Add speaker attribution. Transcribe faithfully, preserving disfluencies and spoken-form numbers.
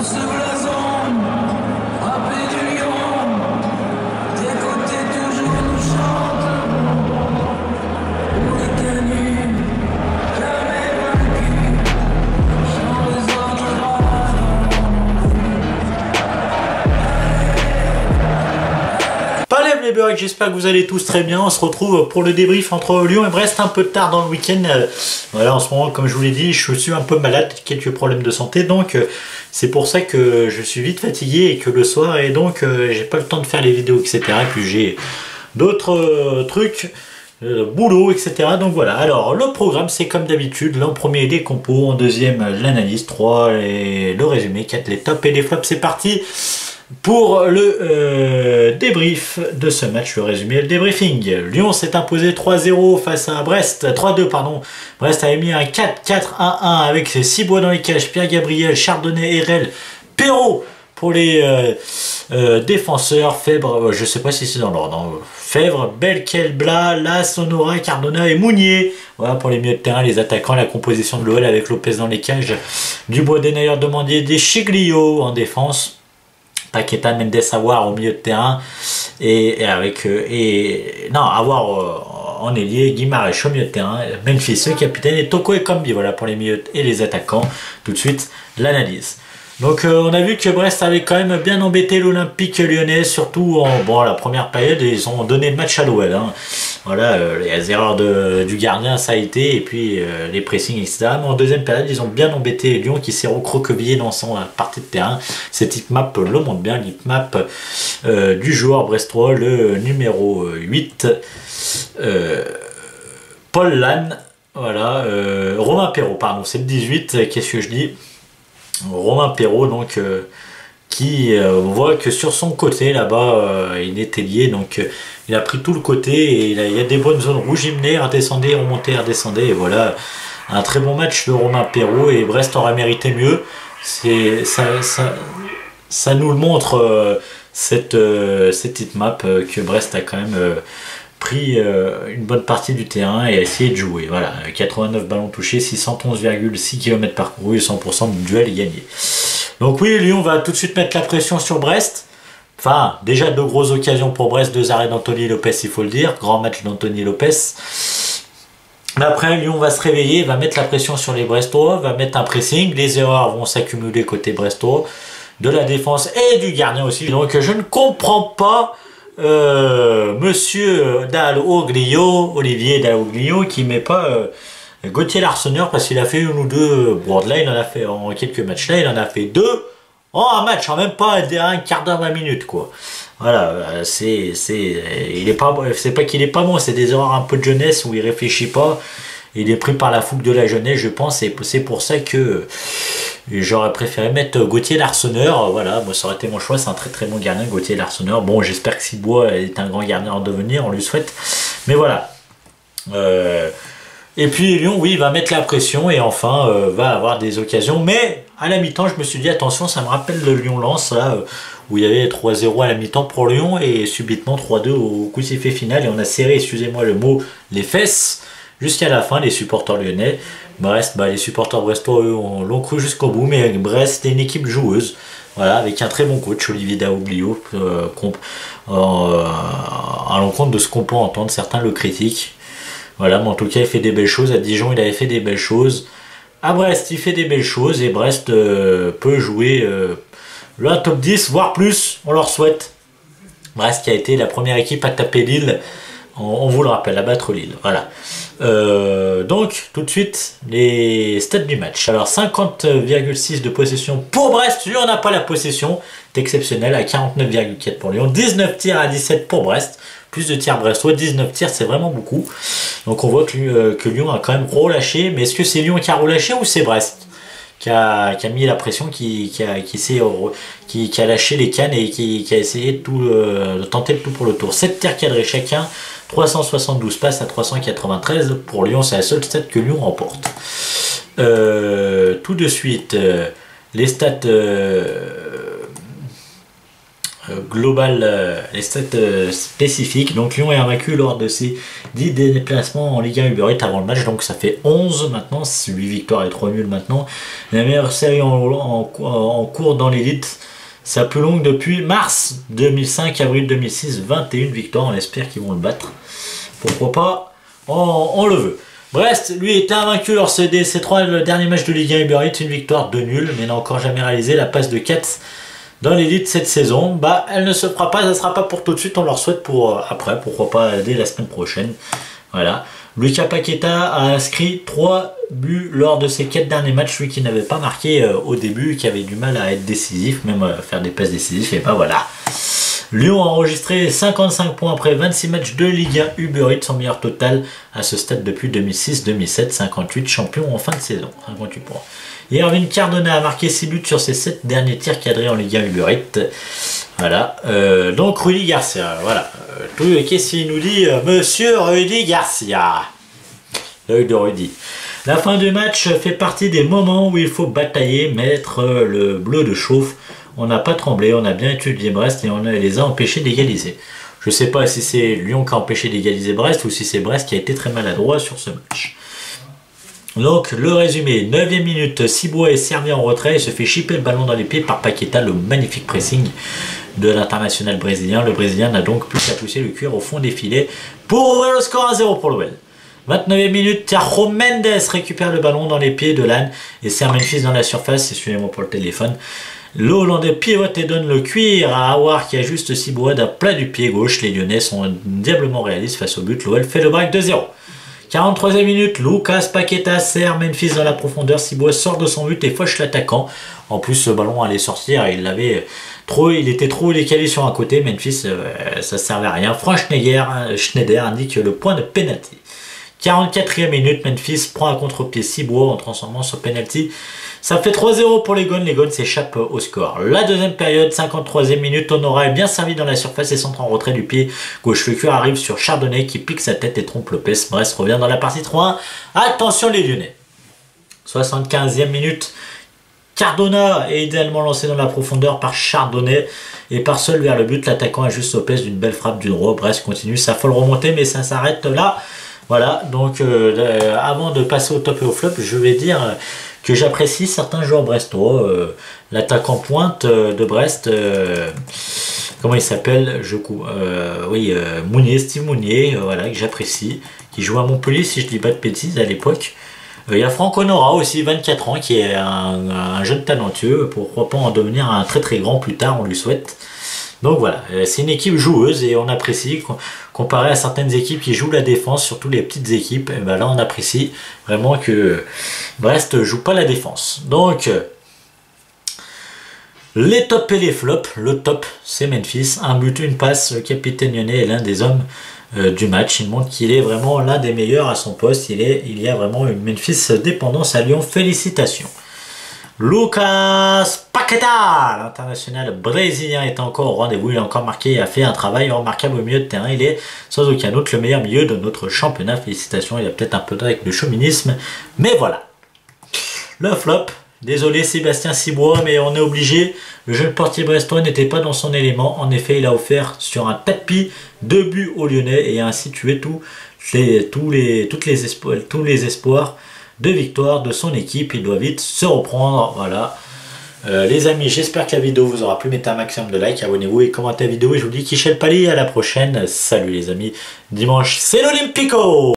Speaker 1: J'espère que vous allez tous très bien. On se retrouve pour le débrief entre Lyon et Brest un peu tard dans le week-end. Voilà, en ce moment, comme je vous l'ai dit, je suis un peu malade, quelques problèmes de santé, donc c'est pour ça que je suis vite fatigué et que le soir, et donc j'ai pas le temps de faire les vidéos, et cetera. Et puis j'ai d'autres euh, trucs, euh, boulot, et cetera. Donc voilà. Alors le programme, c'est comme d'habitude. Là, en premier, les compos, en deuxième, l'analyse, trois, les... le résumé, quatre, les tops et les flops. C'est parti pour le euh, débrief de ce match, le résumé, le débriefing. Lyon s'est imposé trois zéro face à Brest, trois deux pardon. Brest a mis un quatre quatre un un avec ses six bois dans les cages, Pierre Gabriel, Chardonnay, Erel, Perrault pour les euh, euh, défenseurs, Fèvre, euh, je sais pas si c'est dans l'ordre, hein. Fèvre, Belkel, Blas, Las, Honora, Cardona et Mounier. Voilà pour les milieux de terrain, les attaquants, la composition de l'O L avec Lopez dans les cages, Dubois, Denayer, Demandier, Deschiglio en défense. Paqueta, Mendes, Aouar au milieu de terrain et, et avec euh, et non Aouar euh, en ailier, Guimarães au milieu de terrain, Memphis le capitaine et Toko et Kambi, voilà pour les milieux et les attaquants. Tout de suite l'analyse. Donc euh, on a vu que Brest avait quand même bien embêté l'Olympique lyonnais, surtout en bon, la première période, ils ont donné le match à l'O L. Hein. Voilà, euh, les erreurs de, du gardien ça a été, et puis euh, les pressings, et cetera. Mais en deuxième période, ils ont bien embêté Lyon qui s'est recroquevillé dans son partie de terrain. Cette heatmap le montre bien, l'heatmap euh, du joueur brestois, le numéro huit, euh, Paul Lannes, voilà, euh, Romain Perrault, pardon, c'est le dix-huit, qu'est-ce que je dis? Romain Perrault, donc euh, qui euh, on voit que sur son côté là-bas euh, il était lié, donc euh, il a pris tout le côté et il, a, il y a des bonnes zones rouges, il menait, redescendait, remontait, redescendait, et voilà un très bon match de Romain Perrault, et Brest aurait mérité mieux. C'est ça, ça, ça nous le montre, euh, cette euh, cette heatmap euh, que Brest a quand même euh, pris euh, une bonne partie du terrain et a essayé de jouer. Voilà, quatre-vingt-neuf ballons touchés, six cent onze virgule six kilomètres parcourus et cent pour cent de duel gagné. Donc oui, Lyon va tout de suite mettre la pression sur Brest. Enfin, déjà deux grosses occasions pour Brest, deux arrêts d'Anthony Lopez, il faut le dire. Grand match d'Anthony Lopez. Mais après, Lyon va se réveiller, va mettre la pression sur les Brestois, va mettre un pressing. Les erreurs vont s'accumuler côté Brestois, de la défense et du gardien aussi. Donc je ne comprends pas Euh, Monsieur Dalloglio, Olivier Dalloglio, qui met pas euh, Gauthier Larsonneur, parce qu'il a fait une ou deux. Bon, là il en a fait en quelques matchs, là il en a fait deux en un match, en même pas un quart d'heure, vingt minutes quoi. Voilà, c'est c'est il est pas, c'est pas qu'il est pas bon, c'est des erreurs un peu de jeunesse où il réfléchit pas. Il est pris par la fougue de la jeunesse, je pense, et c'est pour ça que j'aurais préféré mettre Gauthier Larsonneur. Voilà, moi ça aurait été mon choix, c'est un très très bon gardien, Gauthier Larsonneur. Bon, j'espère que Cibois est un grand gardien en devenir, on lui souhaite. Mais voilà. Euh, et puis Lyon, oui, il va mettre la pression et enfin euh, va avoir des occasions. Mais à la mi-temps, je me suis dit, attention, ça me rappelle le Lyon-Lens, là, où il y avait trois zéro à la mi-temps pour Lyon et subitement trois deux au coup de sifflet final. Et on a serré, excusez-moi le mot, les fesses jusqu'à la fin, les supporters lyonnais. Brest, bah, les supporters brestois, eux, l'ont cru jusqu'au bout, mais Brest est une équipe joueuse, voilà, avec un très bon coach, Olivier Dalloglio, euh, euh, à l'encontre de ce qu'on peut entendre, certains le critiquent. Voilà, mais en tout cas, il fait des belles choses. À Dijon, il avait fait des belles choses. À Brest, il fait des belles choses, et Brest euh, peut jouer euh, le top dix, voire plus, on leur souhaite. Brest qui a été la première équipe à taper Lille, on, on vous le rappelle, à battre Lille, voilà. Euh, donc tout de suite les stats du match. Alors cinquante virgule six de possession pour Brest. Lyon n'a pas la possession, c'est exceptionnel, à quarante-neuf virgule quatre pour Lyon. Dix-neuf tirs à dix-sept pour Brest, plus de tirs brestois, dix-neuf tirs, c'est vraiment beaucoup. Donc on voit que, euh, que Lyon a quand même relâché. Mais est-ce que c'est Lyon qui a relâché ou c'est Brest qui a, qui a mis la pression, qui, qui, a, qui, qui, qui a lâché les cannes et qui, qui a essayé de, tout, euh, de tenter le tout pour le tour. Sept tirs cadrés chacun, trois cent soixante-douze passes à trois cent quatre-vingt-treize. Pour Lyon, c'est la seule stat que Lyon remporte. Euh, tout de suite, euh, les stats euh, euh, global, euh, les stats euh, spécifiques. Donc Lyon est invaincu lors de ses dix déplacements en Ligue un Uber Eats avant le match. Donc ça fait onze maintenant, huit victoires et trois nuls maintenant. La meilleure série en, en, en cours dans l'élite. C'est la plus longue depuis mars deux mille cinq, avril deux mille six, vingt et une victoires. On espère qu'ils vont le battre. Pourquoi pas, on, on le veut. Brest, lui, était invaincu lors de ses trois derniers matchs de Ligue un Uber Eats. Une victoire, deux nuls, mais n'a encore jamais réalisé la passe de Katz dans l'élite cette saison. Bah, elle ne se fera pas, ça ne sera pas pour tout de suite. On leur souhaite pour euh, après, pourquoi pas dès la semaine prochaine. Voilà. Lucas Paqueta a inscrit trois buts lors de ses quatre derniers matchs, lui qui n'avait pas marqué euh, au début, qui avait du mal à être décisif, même à faire des passes décisives, et bah voilà. Lyon a enregistré cinquante-cinq points après vingt-six matchs de Ligue un Uber Eats, son meilleur total à ce stade depuis deux mille six deux mille sept, cinquante-huit champions en fin de saison, cinquante-huit points. Et Erwin Cardona a marqué six buts sur ses sept derniers tirs cadrés en Ligue un Uber Eats. Voilà, euh, donc Rudy Garcia, voilà. Euh, tout, qu'est-ce qu'il nous dit, euh, Monsieur Rudy Garcia? L'œil de Rudy. La fin du match fait partie des moments où il faut batailler, mettre le bleu de chauffe. On n'a pas tremblé, on a bien étudié Brest et on les a empêchés d'égaliser. Je ne sais pas si c'est Lyon qui a empêché d'égaliser Brest ou si c'est Brest qui a été très maladroit sur ce match. Donc le résumé, neuvième minute, Cibois est servi en retrait et se fait chipper le ballon dans les pieds par Paqueta, le magnifique pressing de l'international brésilien. Le Brésilien n'a donc plus qu'à pousser le cuir au fond des filets pour ouvrir le score à zéro pour l'O L. vingt-neuvième minute, Thiago Mendes récupère le ballon dans les pieds de Lannes et sert Memphis dans la surface. Excusez-moi pour le téléphone. Le Hollandais pivote et donne le cuir à Aouar qui ajuste Cibois d'un plat du pied gauche. Les Lyonnais sont diablement réalistes face au but. L'O L fait le break de zéro. quarante-troisième minute, Lucas Paqueta sert Memphis dans la profondeur. Cibois sort de son but et fauche l'attaquant. En plus, ce ballon allait sortir. Il avait trop, il était trop décalé sur un côté. Memphis, euh, ça servait à rien. Franck Schneider, Schneider indique le point de pénalty. quarante-quatrième minute, Memphis prend à contre-pied Cibois en transformant sur penalty. Ça fait trois zéro pour les Gones. Les Gones s'échappent au score. La deuxième période, cinquante-troisième minute, Honora est bien servi dans la surface et centre en retrait du pied gauche. Le cuir arrive sur Chardonnay qui pique sa tête et trompe Lopez. Brest revient dans la partie trois un. Attention les Lyonnais. soixante-quinzième minute, Cardona est idéalement lancé dans la profondeur par Chardonnay et part seul vers le but. L'attaquant ajuste Lopez d'une belle frappe du droit. Brest continue sa folle remontée mais ça s'arrête là. Voilà, donc euh, avant de passer au top et au flop, je vais dire que j'apprécie certains joueurs brestois. Euh, L'attaquant pointe euh, de Brest, euh, comment il s'appelle je euh, Oui, euh, Mounier, Steve Mounier, euh, voilà, que j'apprécie, qui joue à Montpellier, si je dis pas de bêtises, à l'époque. Euh, il y a Franck Honora aussi, vingt-quatre ans, qui est un, un jeune talentueux, pourquoi pas en devenir un très très grand plus tard, on lui souhaite. Donc voilà, c'est une équipe joueuse et on apprécie, comparé à certaines équipes qui jouent la défense, surtout les petites équipes, et ben là on apprécie vraiment que Brest ne joue pas la défense. Donc, les tops et les flops, le top c'est Memphis, un but, une passe, le capitaine lyonnais est l'un des hommes euh, du match, il montre qu'il est vraiment l'un des meilleurs à son poste, il, est, il y a vraiment une Memphis dépendance à Lyon, félicitations. Lucas Paqueta, l'international brésilien, est encore au rendez-vous. Il a encore marqué et a fait un travail remarquable au milieu de terrain. Il est sans aucun doute le meilleur milieu de notre championnat. Félicitations, il a peut-être un peu avec le chauvinisme, mais voilà. Le flop, désolé Sébastien Cibois, mais on est obligé. Le jeune portier brestois n'était pas dans son élément. En effet, il a offert sur un tapis deux buts aux Lyonnais et a ainsi tué tous les, tous les, toutes les espoirs, tous les espoirs de victoire de son équipe. Il doit vite se reprendre. Voilà. Euh, les amis, j'espère que la vidéo vous aura plu. Mettez un maximum de likes, abonnez-vous et commentez la vidéo. Et je vous dis Kichel Pali, à la prochaine. Salut les amis. Dimanche, c'est l'Olympico.